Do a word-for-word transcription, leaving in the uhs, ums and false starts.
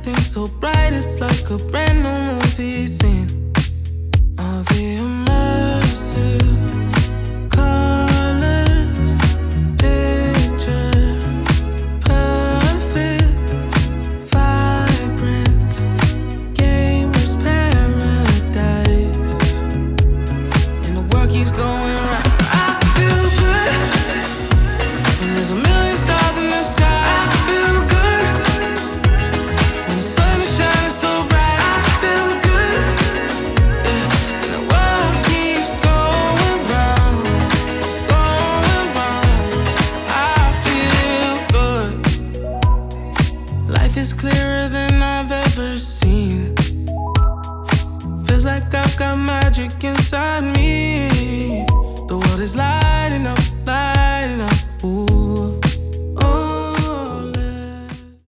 everything's so bright, it's like a brand new movie scene. All the immersive colors, picture perfect, vibrant, gamer's paradise, and the world keeps going right. I feel good when there's a million stars in the sky. I feel good when the sun is shining so bright. I feel good, yeah, and the world keeps going round, going round. I feel good. Life is clearer than I've ever seen. Feels like I've got magic inside me. The world is light.